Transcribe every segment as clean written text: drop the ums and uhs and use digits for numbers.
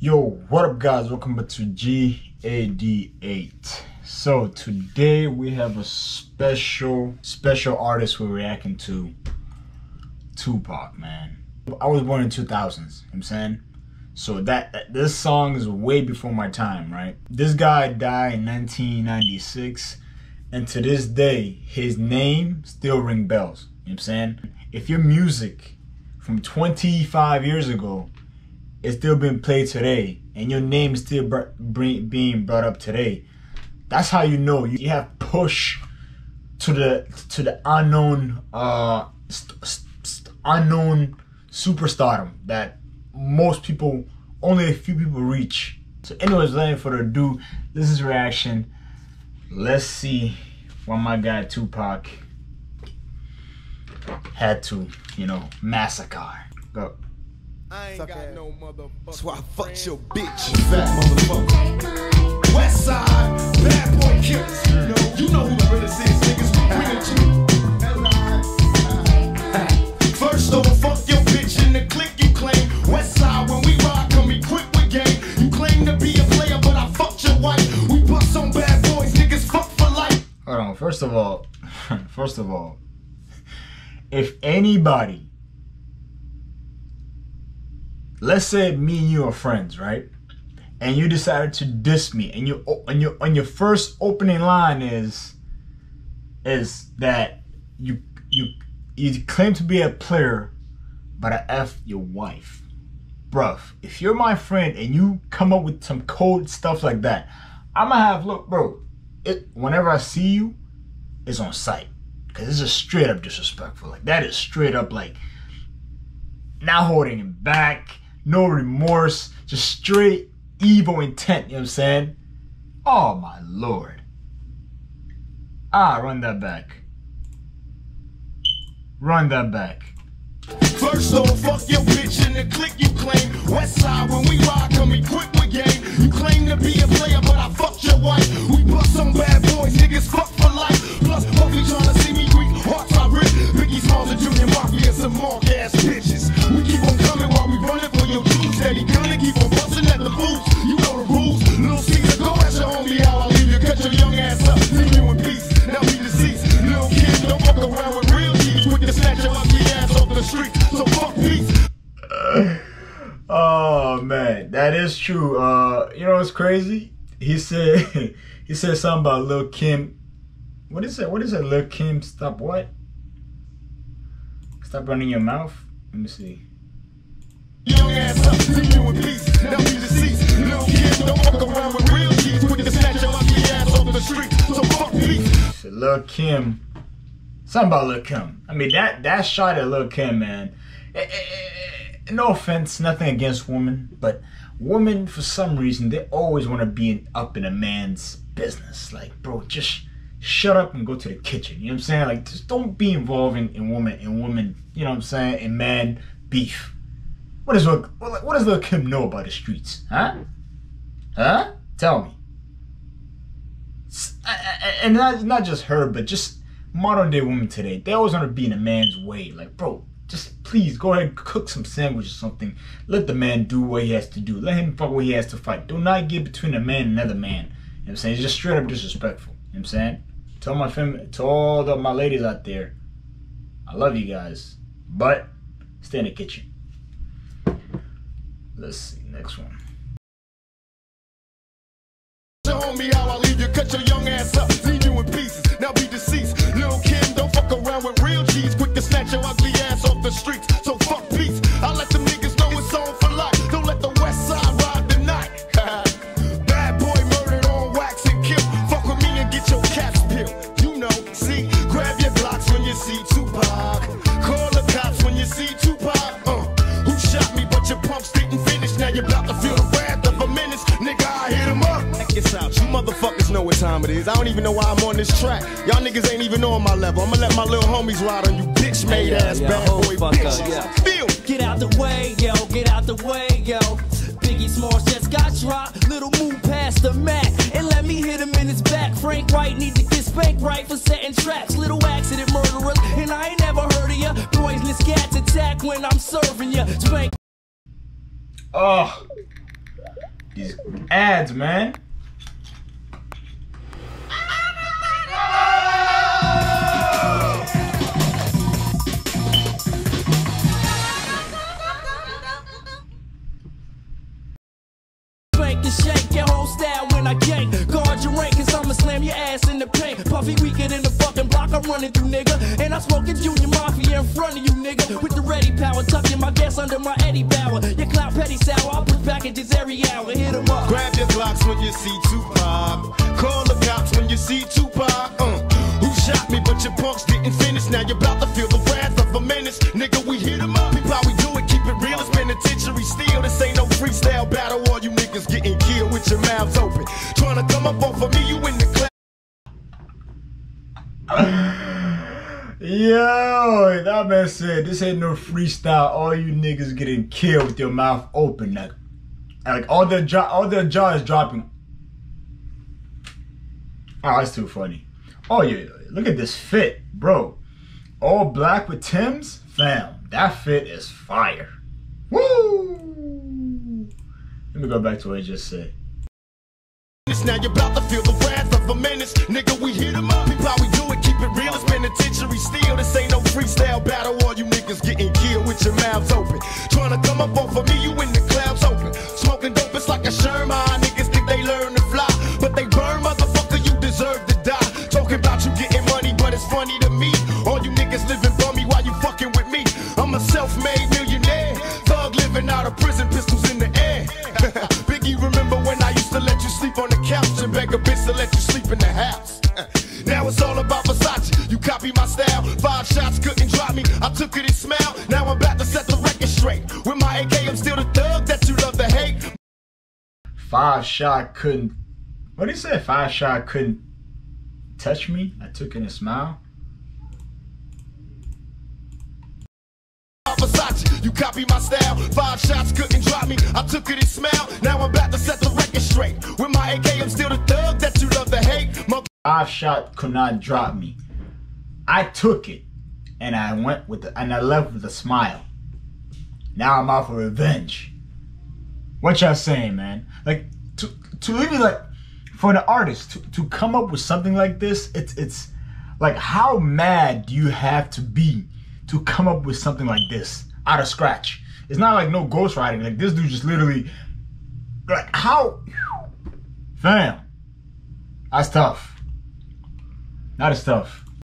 Yo, what up guys, welcome back to GAD8. So today we have a special artist we're reacting to, Tupac, man. I was born in 2000s, you know what I'm saying? So this song is way before my time, right? This guy died in 1996, and to this day his name still rings bells, you know what I'm saying? If your music from 25 years ago it's still being played today, and your name is still being brought up today, that's how you know you have push to the unknown unknown superstardom that most people, only a few people reach. So anyways, without further ado, this is reaction. Let's see what my guy Tupac had to, you know, massacre. Go. I ain't got no motherfucker. That's why I fucked your bitch, fat motherfucker. West side, bad boy killers. You know who the realest is, niggas. We bring it to you. First off, fuck your bitch in the clique you claim. West side, when we ride, come equipped with game. You claim to be a player, but I fucked your wife. We bust on bad boys, niggas fuck for life. Hold on, first of all, if anybody, let's say me and you are friends, right? And you decided to diss me, and your first opening line is that you claim to be a player, but I F your wife. Bruh, if you're my friend and you come up with some cold stuff like that, I'ma have, look, bro, whenever I see you, it's on sight. Cause it's just straight up disrespectful. Like, that is straight up, like, not holding him back, no remorse, just straight evil intent, you know what I'm saying? Oh my lord. Run that back. Run that back. First off, fuck your bitch in the clique you claim. West side, when we ride, come equipped with game. You claim to be a player, but I fucked your wife. We bust some bad boys, niggas fuck for life. Plus, fuck you tryna see me weak, hearts are rich. Biggie Smalls and Junior Mafia and some mark ass bitches. We keep on coming while we running for your troops. Steady gunning, keep on busting at the boots. You know the rules. Little Caesar, go ask your homie how I leave you. Cut your young ass up, leave you in peace. Now be deceased. Little kid, don't fuck around with real G's. Quick to snatch your ugly ass off the street. So fuck peace. Oh man, that is true. You know what's crazy? He said something about Lil Kim. What is it? What is it? Lil Kim, stop what? Stop running your mouth. Let me see. Young ass up, leave you in peace. Now be deceased. Little kid, don't fuck around with real G's. Quick to snatch your ugly ass off the street. So fuck peace. So Lil Kim, something about Lil Kim. I mean, that shot at Lil Kim, man. No offense, nothing against women, but women, for some reason, they always want to be up in a man's business. Like, bro, just shut up and go to the kitchen. You know what I'm saying? Like, just don't be involved in women, you know what I'm saying, in man beef. What does Lil Kim know about the streets? Huh? Huh? Tell me. And not just her, but just modern day women today. They always want to be in a man's way. Like, bro, just please go ahead and cook some sandwich or something. Let the man do what he has to do. Let him fight what he has to fight. Do not get between a man and another man. You know what I'm saying? It's just straight up disrespectful. You know what I'm saying? Tell my family, to all my ladies out there, I love you guys, but stay in the kitchen. Let's see, next one. Show me how I leave you, cut your young ass up, leave you in pieces. Now be deceased. Little kid, don't fuck around with real G's. Quick to snatch your ugly ass off the streets. So fuck peace. I let them niggas know it's on for life. Don't let the West Side ride the night. Bad boy murdered on wax and kill. Fuck with me and get your caps peeled. You know, see, grab your blocks when you see Tupac. Call the cops when you see Tupac. Who shot me, but your pumps didn't finish. Now you're about to feel the wrath of a menace. Nigga, I hit him up. Check out. You motherfuckers know what time it is. I don't even know why I'm on this track. Y'all niggas ain't even on my level. I'ma let my little homies ride on you bitch made ass bad boy bitches. Feel. Get out the way, yo. Get out the way, yo. Biggie Smalls just got dropped. Little move past the Mac and let me hit him in his back. Frank White need to get spanked right for setting traps. Little accident murderers, and I ain't never heard of ya. Poisonous cats attack when I'm serving ya. Spank. Oh, ads, man. Shake your whole style when I gang. Guard your rank, cause I'ma slam your ass in the paint. Puffy weaker than the fucking block I'm running through, nigga. And I'm smoking Junior Mafia in front of you, nigga. With the ready power, tucking my gas under my Eddie Bauer. Your clout petty sour, I push packages every hour. Hit 'em up. Grab your Glocks when you see Tupac. Call the cops when you see Tupac. Who shot me, but your punks didn't finish. Now you're about to feel the wrath of a menace. Nigga, we hit 'em up. People, how we do it, keep it real. It's penitentiary steel. This ain't no freestyle battle. All you niggas getting killed with your mouths open. Trying to come up off of me, you in the class. Yo, that man said, this ain't no freestyle. All you niggas getting killed with your mouth open. Like all their jaw is dropping. Oh, that's too funny. Oh yeah, look at this fit, bro. All black with Timbs, fam. That fit is fire. Woo! Let me go back to what I just said. Now you're about to feel the wrath of a menace. Nigga, we hit 'em up. People, how we do it, keep it real. It's penitentiary steel. This ain't no freestyle battle. All you niggas getting killed with your mouths open. Trying to come up off of me, you in the clouds open. Smoking dope, it's like a Sherman. Niggas think they learn to fly, but they burn, motherfucker, you deserve to die. Talking about you getting money, but it's funny to me. All you niggas living bummy while you fucking with me. I'm a self-made millionaire. Thug living out of prison, pistols in the air. Biggie, remember when I used to let you sleep on the couch and beg a bitch to let you sleep in the house? Now it's all about Versace. You copy my style. 5 shots couldn't drop me. I took it and smiled. Now I'm about to set the record straight. With my AK, I'm still the thug that you love to hate. 5 shot couldn't. What did he say? 5 shot couldn't touch me. I took it and smiled. Versace, you copy my style. 5 shots couldn't drop me. I took it and smiled. Now I'm about to set the record straight. With my AK, I'm still the thug that you love to hate. 5 shot could not drop me. I took it and I went with and I left with a smile. Now I'm out for revenge. What y'all saying, man? Like to really, like, for an artist to come up with something like this, it's like, how mad do you have to be to come up with something like this out of scratch? It's not like no ghostwriting. Like, this dude just literally, like, how, fam, that's tough. That is tough.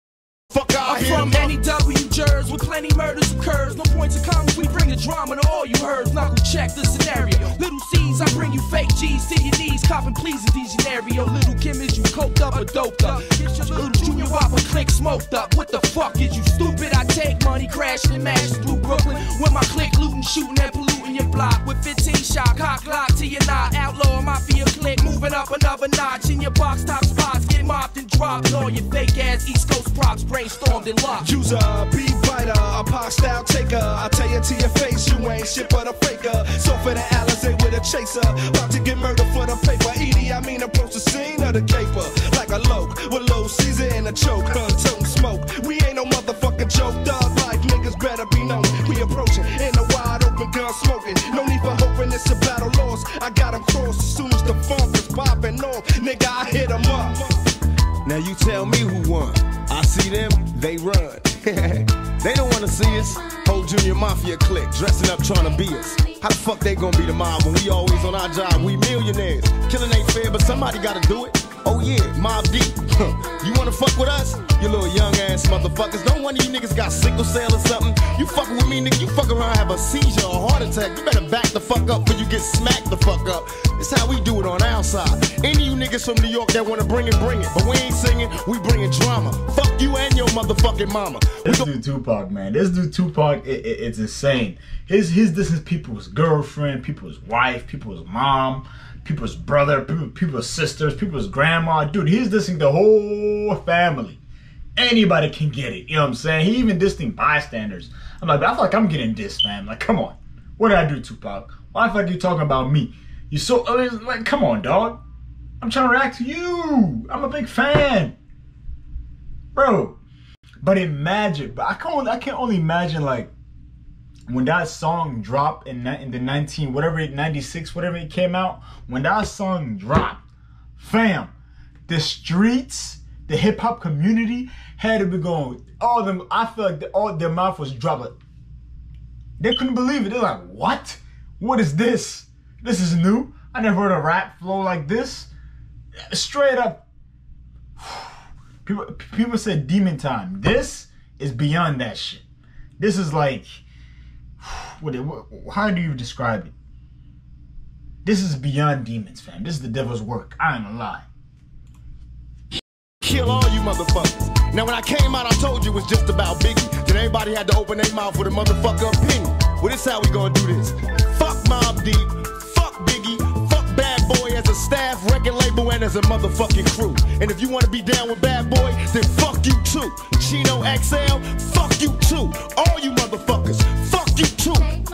I'm from NEW Jersey, with plenty murders occurs. No points of comments, we bring the drama to all you heard. Knuckle check the scenario. Little C's, I bring you fake G's to your knees. Copping please in these scenario. Little Kim, is you coked up or doped up? Little Junior Whopper click smoked up. What the fuck is you stupid? I take money crashing and mashing through Brooklyn. With my click looting, shooting and polluting your block. With 15 shot, cock lock to your knot. Outlaw mafia click, moving up another notch. In your box top spots, get mopped and dropped. All your fake ass East Coast props brainstormed and locked. User, beat biter, a pop style taker. I tell you to your face, you ain't shit but a faker. So for the Alizé with a chaser, about to get murdered for the paper. Edie, I mean approach the scene of the caper like a loke with low season and a choke. Toting smoke, we ain't no motherfucking joke. Dog life niggas better be known. We approaching in a wide open gun smoking. No need for hoping it's a battle lost. I got 'em crossed as soon as the funk is popping off. Nigga, I hit 'em up. Now you tell me who won. I see them, they run. They don't wanna see us. Whole Junior Mafia clique dressing up trying to be us. How the fuck they gonna be the mob when we always on our job? We millionaires. Killing ain't fair, but somebody gotta do it. Oh yeah, Mob Deep. You wanna fuck with us? You little young ass motherfuckers. Don't one of you niggas got sickle cell or something. You fucking with me, nigga, you fuck around, have a seizure or a heart attack. You better back the fuck up before you get smacked the fuck up. It's how we do it on our side. Any of you niggas from New York that wanna bring it, bring it. But we ain't singing, we bringing drama. Fuck you and your motherfucking mama. This dude Tupac, man. This dude Tupac, it's insane. This is people's girlfriend, people's wife, people's mom, people's brother, people's sisters, people's grandma. Dude, he's dissing the whole family. Anybody can get it. You know what I'm saying? He even dissing bystanders. I'm like, I feel like I'm getting dissed, man. Like, come on. What did I do, Tupac? Why the fuck are you talking about me? You so, like, come on, dog. I'm trying to react to you. I'm a big fan. Bro. But imagine, but I can only imagine, like when that song dropped in the 96, whatever it came out, when that song dropped, fam, the streets, the hip hop community had to be going. All them, I feel like all their mouth was dropping. They couldn't believe it. They're like, what? What is this? This is new. I never heard a rap flow like this. Straight up. People said demon time. This is beyond that shit. This is like, how do you describe it? This is beyond demons, fam. This is the devil's work. I ain't gonna lie. Kill all you motherfuckers. Now when I came out, I told you it was just about Biggie. Then everybody had to open their mouth with a motherfucker opinion. Well, this how we gonna do this. Fuck Mobb Deep, fuck Biggie, fuck Bad Boy as a staff, record label, and as a motherfucking crew. And if you wanna be down with Bad Boy, then fuck you too. Chino XL, fuck you too. All you motherfuckers, fuck you too.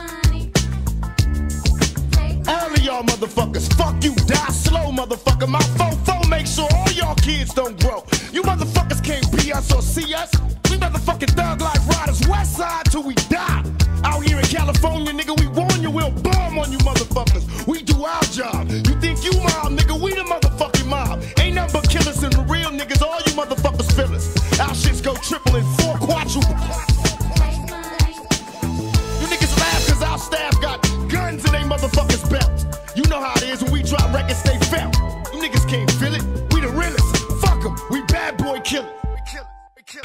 All of y'all motherfuckers, fuck you, die slow, motherfucker. My fofo make sure all y'all kids don't grow. You motherfuckers can't be us or see us. We motherfucking thug life riders, west side till we die. Out here in California, nigga, we warn you, we'll bomb on you motherfuckers. We do our job. You think you mob, nigga, we the motherfucking mob. Ain't nothing but killers and the real niggas, all you motherfuckers feel us. Our shits go triple and four quadruple. You niggas laugh cause our staff got guns in they motherfuckers' belts. You know how it is when we drop records, they felt. You niggas can't feel it. We the realest. Fuck them. We Bad Boy killers. We kill it. We kill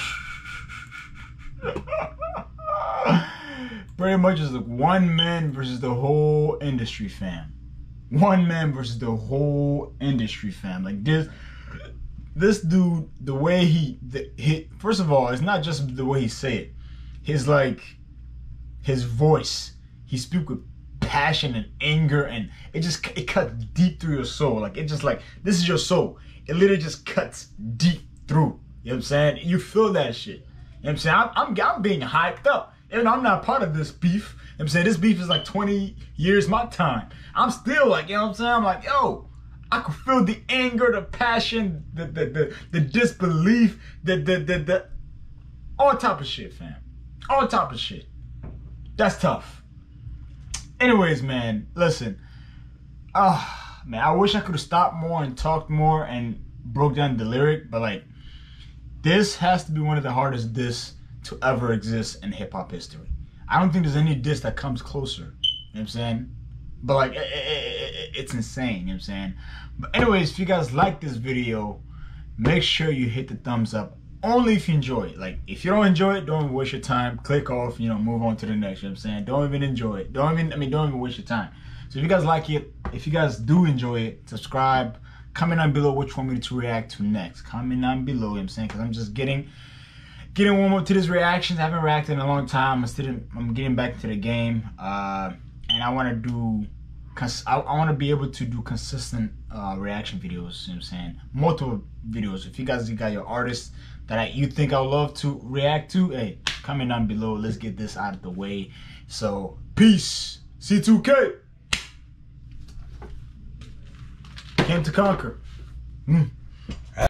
it. Pretty much is like one man versus the whole industry, fam. One man versus the whole industry, fam. Like this dude, the way he first of all, it's not just the way he say it. His voice. He speak with passion and anger, and it cuts deep through your soul. Like it just like, this is your soul. It literally just cuts deep through. You know what I'm saying? You feel that shit. You know what I'm saying? I'm being hyped up. Even though I'm not part of this beef. You know what I'm saying? This beef is like 20 years my time. I'm still like, you know what I'm saying? I'm like, yo, I can feel the anger, the passion, the disbelief, the all type of shit, fam. All type of shit. That's tough. Anyways, man, listen. Man, I wish I could have stopped more and talked more and broke down the lyric, but like, this has to be one of the hardest discs to ever exist in hip-hop history. I don't think there's any disc that comes closer. You know what I'm saying? But like, it's insane. You know what I'm saying? But anyways, if you guys like this video, make sure you hit the thumbs up. Only if you enjoy it. Like, if you don't enjoy it, don't even waste your time. Click off, you know, move on to the next. You know what I'm saying? Don't even enjoy it. Don't even waste your time. So if you guys like it, if you guys do enjoy it, subscribe. Comment down below what you want me to react to next. Comment down below, you know what I'm saying? Because I'm just getting warm up to this reactions. I haven't reacted in a long time. I'm getting back to the game. And I want to do, I want to be able to do consistent reaction videos, you know what I'm saying? Multiple videos. If you guys got your artists that you think I would love to react to, hey, comment down below. Let's get this out of the way. So, peace. C2K. Came to conquer.